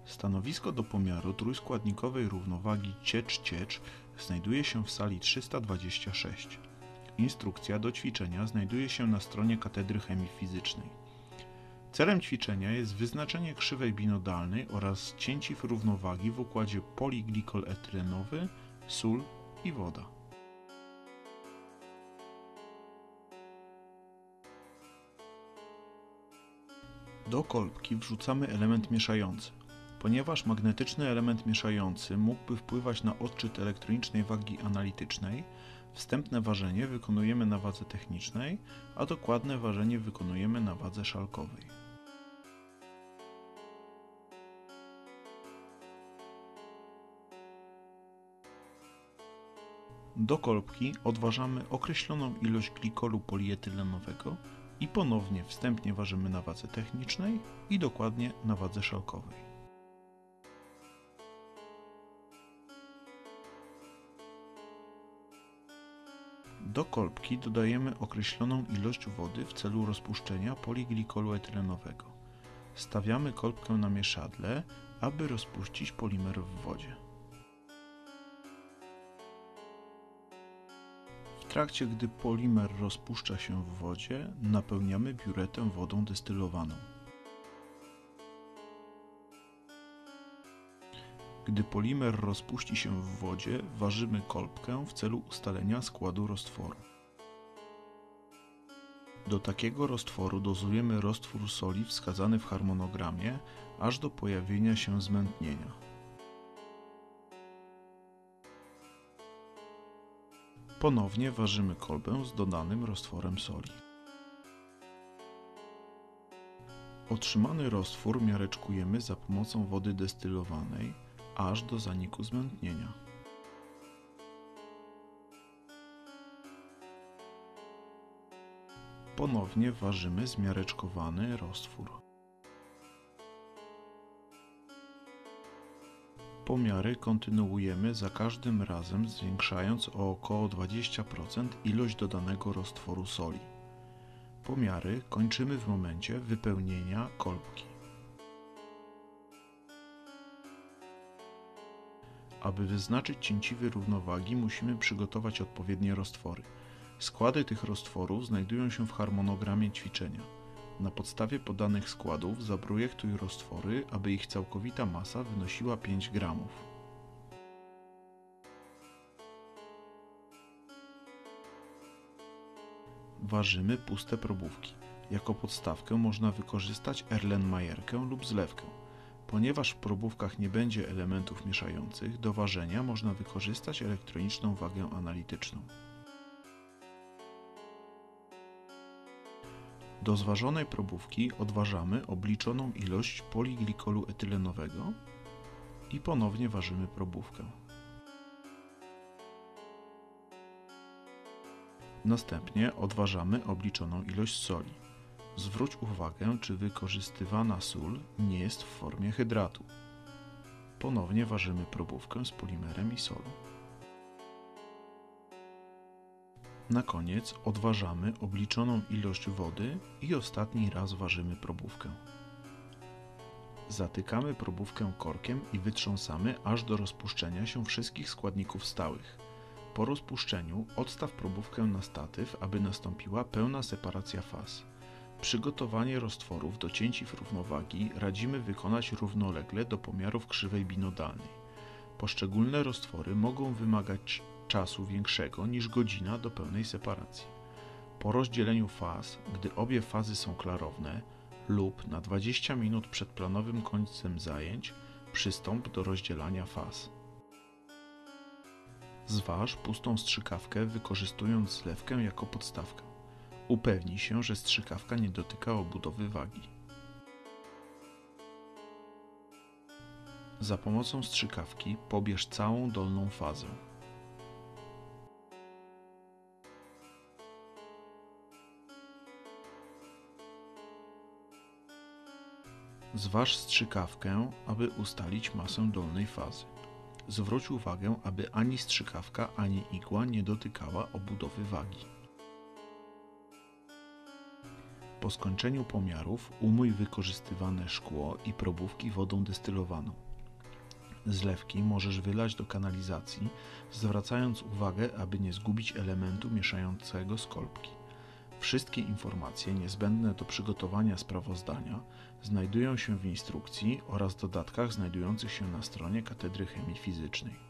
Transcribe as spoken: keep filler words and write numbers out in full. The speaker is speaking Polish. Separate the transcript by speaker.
Speaker 1: Stanowisko do pomiaru trójskładnikowej równowagi ciecz-ciecz znajduje się w sali trzysta dwadzieścia sześć. Instrukcja do ćwiczenia znajduje się na stronie Katedry Chemii Fizycznej. Celem ćwiczenia jest wyznaczenie krzywej binodalnej oraz cięciw równowagi w układzie poliglikol etylenowy, sól i woda. Do kolbki wrzucamy element mieszający. Ponieważ magnetyczny element mieszający mógłby wpływać na odczyt elektronicznej wagi analitycznej, wstępne ważenie wykonujemy na wadze technicznej, a dokładne ważenie wykonujemy na wadze szalkowej. Do kolbki odważamy określoną ilość glikolu polietylenowego i ponownie wstępnie ważymy na wadze technicznej i dokładnie na wadze szalkowej. Do kolbki dodajemy określoną ilość wody w celu rozpuszczenia poliglikolu etylenowego. Stawiamy kolbkę na mieszadle, aby rozpuścić polimer w wodzie. W trakcie gdy polimer rozpuszcza się w wodzie, napełniamy biuretę wodą destylowaną. Gdy polimer rozpuści się w wodzie, ważymy kolbkę w celu ustalenia składu roztworu. Do takiego roztworu dozujemy roztwór soli wskazany w harmonogramie, aż do pojawienia się zmętnienia. Ponownie ważymy kolbę z dodanym roztworem soli. Otrzymany roztwór miareczkujemy za pomocą wody destylowanej, aż do zaniku zmętnienia. Ponownie ważymy zmiareczkowany roztwór. Pomiary kontynuujemy za każdym razem, zwiększając o około dwadzieścia procent ilość dodanego roztworu soli. Pomiary kończymy w momencie wypełnienia kolbki. Aby wyznaczyć cięciwy równowagi, musimy przygotować odpowiednie roztwory. Składy tych roztworów znajdują się w harmonogramie ćwiczenia. Na podstawie podanych składów zaprojektuj roztwory, aby ich całkowita masa wynosiła pięć gramów. Ważymy puste probówki. Jako podstawkę można wykorzystać Erlenmeyerkę lub zlewkę. Ponieważ w probówkach nie będzie elementów mieszających, do ważenia można wykorzystać elektroniczną wagę analityczną. Do zważonej probówki odważamy obliczoną ilość poliglikolu etylenowego i ponownie ważymy probówkę. Następnie odważamy obliczoną ilość soli. Zwróć uwagę, czy wykorzystywana sól nie jest w formie hydratu. Ponownie ważymy probówkę z polimerem i solą. Na koniec odważamy obliczoną ilość wody i ostatni raz ważymy probówkę. Zatykamy probówkę korkiem i wytrząsamy aż do rozpuszczenia się wszystkich składników stałych. Po rozpuszczeniu odstaw probówkę na statyw, aby nastąpiła pełna separacja faz. Przygotowanie roztworów do cięciw równowagi radzimy wykonać równolegle do pomiarów krzywej binodalnej. Poszczególne roztwory mogą wymagać czasu większego niż godzina do pełnej separacji. Po rozdzieleniu faz, gdy obie fazy są klarowne, lub na dwadzieścia minut przed planowym końcem zajęć, przystąp do rozdzielania faz. Zważ pustą strzykawkę, wykorzystując zlewkę jako podstawkę. Upewnij się, że strzykawka nie dotyka obudowy wagi. Za pomocą strzykawki pobierz całą dolną fazę. Zważ strzykawkę, aby ustalić masę dolnej fazy. Zwróć uwagę, aby ani strzykawka, ani igła nie dotykała obudowy wagi. Po Po skończeniu pomiarów umyj wykorzystywane szkło i probówki wodą destylowaną. Zlewki możesz wylać do kanalizacji, zwracając uwagę, aby nie zgubić elementu mieszającego skolbki. Wszystkie informacje niezbędne do przygotowania sprawozdania znajdują się w instrukcji oraz dodatkach znajdujących się na stronie Katedry Chemii Fizycznej.